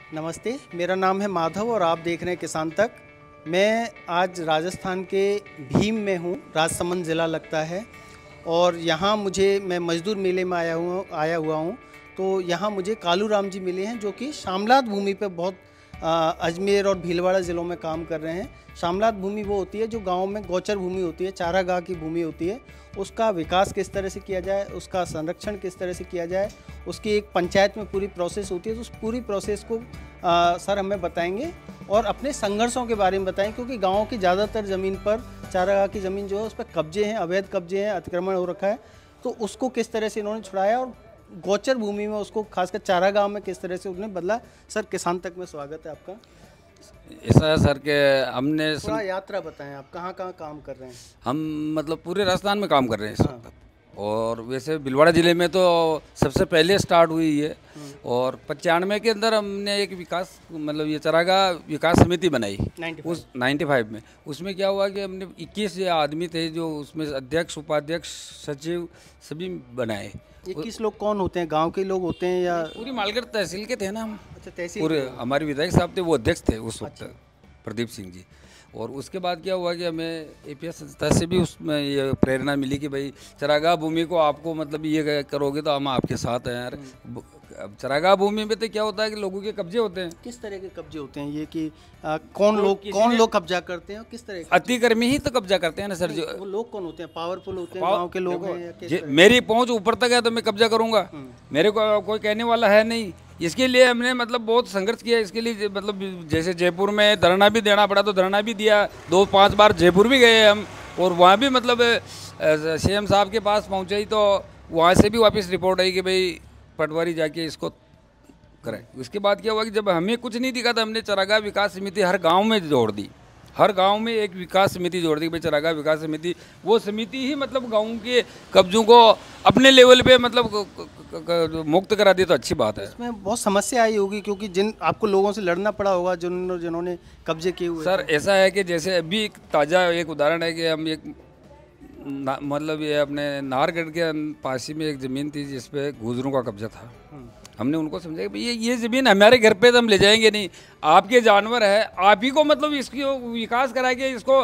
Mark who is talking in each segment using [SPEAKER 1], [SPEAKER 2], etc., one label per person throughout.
[SPEAKER 1] नमस्ते, मेरा नाम है माधव और आप देख रहे हैं किसान तक। मैं आज राजस्थान के भीम में हूँ, राजसमंद ज़िला लगता है। और यहाँ मैं मजदूर मेले में आया हुआ हूँ। तो यहाँ मुझे कालू राम जी मिले हैं जो कि शामलात भूमि पे बहुत अजमेर और भीलवाड़ा ज़िलों में काम कर रहे हैं। शामलात भूमि वो होती है जो गांव में गोचर भूमि होती है, चारागाह की भूमि होती है। उसका विकास किस तरह से किया जाए, उसका संरक्षण किस तरह से किया जाए, उसकी एक पंचायत में पूरी प्रोसेस होती है। तो उस पूरी प्रोसेस को सर हमें बताएंगे और अपने संघर्षों के बारे में बताएं, क्योंकि गाँव की ज़्यादातर ज़मीन पर, चारागाह की ज़मीन जो है उस पर कब्जे हैं, अवैध कब्जे हैं, अतिक्रमण हो रखा है। तो उसको किस तरह से इन्होंने छुड़ाया और गोचर भूमि में उसको, खासकर चारागाह में, किस तरह से उन्होंने बदला। सर, किसान तक में स्वागत है आपका।
[SPEAKER 2] ऐसा है सर के हमने
[SPEAKER 1] थोड़ा यात्रा बताएं, आप कहाँ कहाँ काम कर रहे हैं।
[SPEAKER 2] हम मतलब पूरे राजस्थान में काम कर रहे हैं इस वक्त। और वैसे भीलवाड़ा ज़िले में तो सबसे पहले स्टार्ट हुई है। और 95 के अंदर हमने एक विकास, मतलब ये चारागाह विकास समिति बनाई 95 में। उसमें क्या हुआ कि हमने 21 आदमी थे जो उसमें अध्यक्ष, उपाध्यक्ष, सचिव सभी बनाए।
[SPEAKER 1] 21 लोग कौन होते हैं? गांव के लोग होते हैं या
[SPEAKER 2] पूरी मालगढ़ तहसील के थे ना हम।
[SPEAKER 1] अच्छा, तहसील
[SPEAKER 2] पूरे हमारे विधायक साहब थे, वो अध्यक्ष थे उस वक्त। प्रदीप सिंह जी। और उसके बाद क्या हुआ कि हमें एपीएस संस्था से भी उसमें ये प्रेरणा मिली कि भाई चारागाह भूमि को आपको मतलब ये करोगे तो हम आपके साथ हैं यार। अब चारागाह भूमि में तो क्या होता है कि लोगों के कब्जे होते हैं।
[SPEAKER 1] किस तरह के कब्जे होते हैं ये कि कौन लोग कब्जा करते हैं और किस तरह के?
[SPEAKER 2] अतिक्रमी ही तो कब्जा करते हैं ना सर। जो
[SPEAKER 1] वो लोग कौन होते हैं? पावरफुल होते हैं, गांव के लोग हैं या किस तरह?
[SPEAKER 2] मेरी पहुंच ऊपर तक है तो मैं कब्जा करूंगा, मेरे को कोई कहने वाला है नहीं। इसके लिए हमने मतलब बहुत संघर्ष किया। इसके लिए मतलब जैसे जयपुर में धरना भी देना पड़ा तो धरना भी दिया। 2-5 बार जयपुर भी गए हम। और वहाँ भी मतलब सीएम साहब के पास पहुँचे तो वहाँ से भी वापस रिपोर्ट आई कि भाई पटवारी जाके इसको करें। उसके बाद क्या हुआ कि जब हमें कुछ नहीं दिखा था, हमने चारागाह विकास समिति हर गांव में जोड़ दी। हर गांव में एक विकास समिति जोड़ दी भाई, चारागाह विकास समिति। वो समिति ही मतलब गाँव के कब्जों को अपने लेवल पे मतलब मुक्त करा दी तो अच्छी बात है।
[SPEAKER 1] इसमें बहुत समस्या आई होगी क्योंकि आपको लोगों से लड़ना पड़ा होगा जिन्होंने कब्जे किए हुए।
[SPEAKER 2] सर ऐसा है कि जैसे अभी ताज़ा एक उदाहरण है कि हम एक मतलब ये अपने नाहरगढ़ के पास में एक ज़मीन थी जिसपे गुजरों का कब्जा था। हमने उनको समझा कि भाई ये ज़मीन हमारे घर पे तो हम ले जाएंगे नहीं, आपके जानवर है, आप ही को मतलब इसकी विकास करा के इसको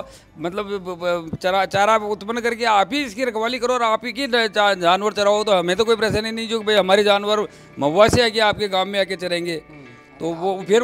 [SPEAKER 2] मतलब चारा उत्पन्न करके आप ही इसकी रखवाली करो और आप ही की जानवर चराओ। तो हमें तो कोई परेशानी नहीं जो भाई हमारे जानवर महुआ से आके आपके गाँव में आके चरेंगे। तो वो फिर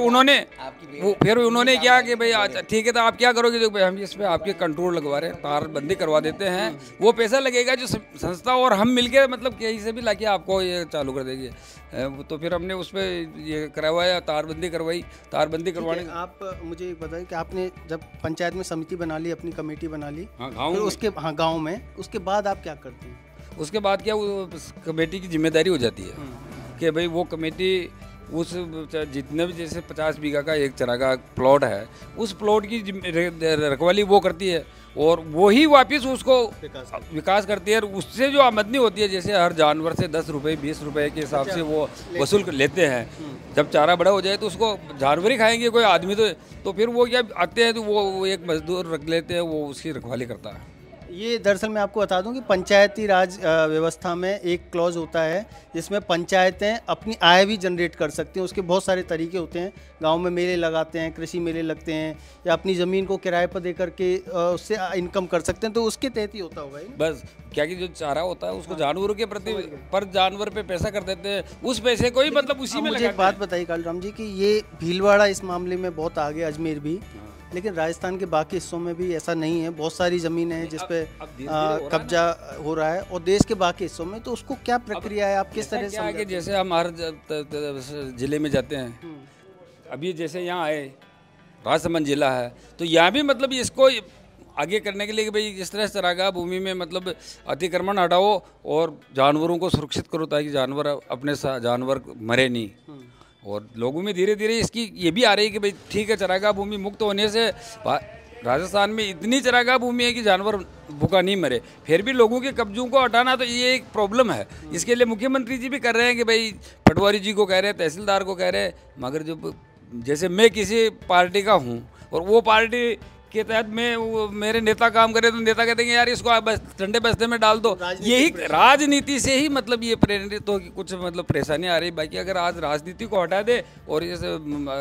[SPEAKER 2] उन्होंने क्या कि भाई ठीक है तो आप क्या करोगे, जो भाई हम इस पर आपके कंट्रोल लगवा रहे हैं, तारबंदी करवा देते हैं। वो पैसा लगेगा जो संस्था और हम मिलके मतलब कहीं से भी लाके आपको ये चालू कर देंगे। तो फिर हमने उस पर ये करवाया, तारबंदी करवाई। तारबंदी करवाने
[SPEAKER 1] आप मुझे बताइए कि आपने जब पंचायत में समिति बना ली, अपनी कमेटी बना ली, गाँव में, उसके बाद आप क्या करते हैं?
[SPEAKER 2] उसके बाद क्या कमेटी की जिम्मेदारी हो जाती है कि भाई वो कमेटी उस जितने भी जैसे 50 बीघा का एक चारागाह प्लॉट है, उस प्लॉट की रखवाली वो करती है और वो ही वापस उसको विकास करती है। और उससे जो आमदनी होती है, जैसे हर जानवर से 10 रुपये 20 रुपये के हिसाब से वो वसूल लेते हैं। जब चारा बड़ा हो जाए तो उसको जानवर ही खाएंगे, कोई आदमी तो फिर वो क्या आते हैं तो वो एक मजदूर रख लेते हैं, वो उसकी रखवाली करता है।
[SPEAKER 1] ये दरअसल मैं आपको बता दूं कि पंचायती राज व्यवस्था में एक क्लॉज होता है जिसमें पंचायतें अपनी आय भी जनरेट कर सकती हैं। उसके बहुत सारे तरीके होते हैं। गांव में मेले लगाते हैं, कृषि मेले लगते हैं, या अपनी ज़मीन को किराए पर दे करके उससे इनकम कर सकते हैं। तो उसके तहत ही होता होगा
[SPEAKER 2] बस। क्या कि जो चारा होता है उसको जानवरों के प्रति पर जानवर पे पैसा कर देते हैं, उस पैसे को ही मतलब उसी में
[SPEAKER 1] मुझे एक बात बताइए कालू राम जी कि ये भीलवाड़ा इस मामले में बहुत आगे, अजमेर भी, लेकिन राजस्थान के बाकी हिस्सों में भी ऐसा नहीं है। बहुत सारी ज़मीन है जिस पे कब्जा हो रहा है और देश के बाकी हिस्सों में। तो उसको क्या प्रक्रिया है, आप किस तरह से
[SPEAKER 2] आगे? जैसे हम हर जिले में जाते हैं, अभी जैसे यहाँ आए राजसमंद जिला है तो यहाँ भी मतलब इसको आगे करने के लिए कि भाई इस तरह से चारागाह भूमि में मतलब अतिक्रमण हटाओ और जानवरों को सुरक्षित करो ताकि जानवर अपने जानवर मरे नहीं। और लोगों में धीरे धीरे इसकी ये भी आ रही है कि भाई ठीक है, चारागाह भूमि मुक्त होने से राजस्थान में इतनी चारागाह भूमि है कि जानवर भूखा नहीं मरे। फिर भी लोगों के कब्जों को हटाना तो ये एक प्रॉब्लम है। इसके लिए मुख्यमंत्री जी भी कर रहे हैं कि भाई पटवारी जी को कह रहे हैं, तहसीलदार को कह रहे हैं। मगर जब जैसे मैं किसी पार्टी का हूँ और वो पार्टी के तहत मेरे नेता काम करे तो नेता कहते हैं यार इसको बस ठंडे बस्ते में डाल दो। यही राजनीति से ही मतलब ये प्रेरित हो कि कुछ मतलब परेशानी आ रही। बाकी अगर आज राजनीति को हटा दे और जैसे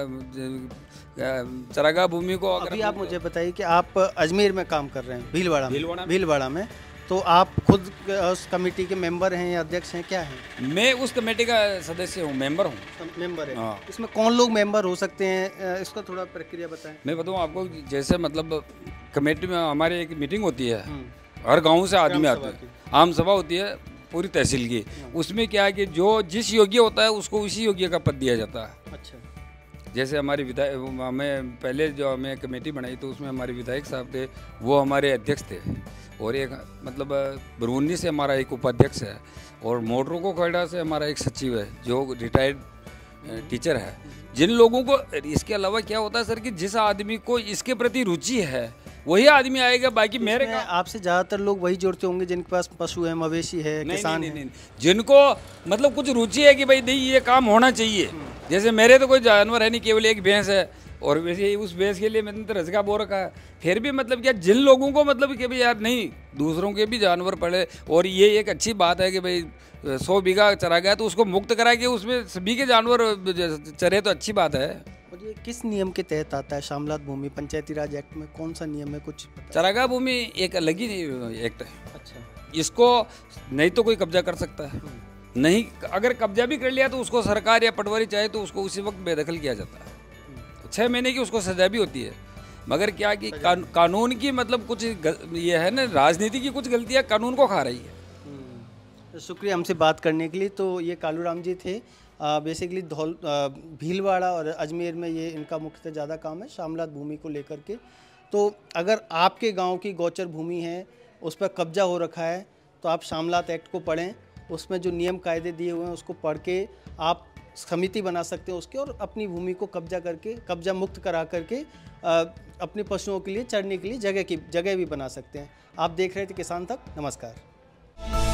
[SPEAKER 2] चरागाह भूमि को अगर
[SPEAKER 1] अभी आप मुझे बताइए कि आप अजमेर में काम कर रहे हैं, भीलवाड़ा में, तो आप खुद उस कमेटी के मेंबर हैं या अध्यक्ष हैं, क्या हैं?
[SPEAKER 2] मैं उस कमेटी का सदस्य हूँ, मेंबर हूँ।
[SPEAKER 1] मेंबर है।
[SPEAKER 2] हाँ।
[SPEAKER 1] इसमें कौन लोग मेंबर हो सकते हैं, इसका थोड़ा प्रक्रिया बताएं।
[SPEAKER 2] मैं बताऊँ आपको, जैसे मतलब कमेटी में हमारी एक मीटिंग होती है, हर गाँव से आदमी आते हैं, आम सभा होती है पूरी तहसील की। उसमें क्या है कि जो जिस योग्य होता है उसको उसी योग्य का पद दिया जाता है। अच्छा। जैसे हमारी विधायक, हमें पहले जो हमें कमेटी बनाई तो उसमें हमारे विधायक साहब थे, वो हमारे अध्यक्ष थे। और एक मतलब बरौनी से हमारा एक उपाध्यक्ष है, और मोटरों को खड़ा से हमारा एक सचिव है जो रिटायर्ड टीचर है। जिन लोगों को इसके अलावा क्या होता है सर कि जिस आदमी को इसके प्रति रुचि है वही आदमी आएगा। बाकी मेरे का
[SPEAKER 1] आपसे ज़्यादातर लोग वही जुड़ते होंगे जिनके पास पशु है, मवेशी है, किसान है।
[SPEAKER 2] जिनको मतलब कुछ रुचि है कि भाई नहीं ये काम होना चाहिए। जैसे मेरे तो कोई जानवर है नहीं, केवल एक भैंस है, और वैसे उस भैंस के लिए मैंने तो रजका बो रखा है। फिर भी मतलब क्या जिन लोगों को मतलब कि भाई यार नहीं दूसरों के भी जानवर पड़े, और ये एक अच्छी बात है कि भाई 100 बीघा चरा गया तो उसको मुक्त करा के उसमें सभी के जानवर चरे तो अच्छी बात है।
[SPEAKER 1] और ये किस नियम के तहत आता है? शामलात भूमि पंचायती राज एक्ट में कौन सा नियम है, कुछ?
[SPEAKER 2] चरागाह भूमि एक अलग ही एक्ट है।
[SPEAKER 1] अच्छा। इसको
[SPEAKER 2] नहीं तो कोई कब्जा कर सकता है, नहीं अगर कब्जा भी कर लिया तो उसको सरकार या पटवारी चाहे तो उसको उसी वक्त बेदखल किया जाता है। 6 महीने की उसको सजा भी होती है। मगर क्या कि कानून की मतलब कुछ ये है ना, राजनीति की कुछ गलतियां कानून को खा रही है।
[SPEAKER 1] शुक्रिया हमसे बात करने के लिए। तो ये कालूराम जी थे, बेसिकली भीलवाड़ा और अजमेर में ये इनका मुख्यतः ज़्यादा काम है शामलात भूमि को लेकर के। तो अगर आपके गांव की गोचर भूमि है, उस पर कब्जा हो रखा है, तो आप शामलात एक्ट को पढ़ें, उसमें जो नियम कायदे दिए हुए हैं उसको पढ़ के आप समिति बना सकते हैं उसके, और अपनी भूमि को कब्जा मुक्त करा करके अपने पशुओं के लिए चरने के लिए जगह भी बना सकते हैं। आप देख रहे थे किसान तक। नमस्कार।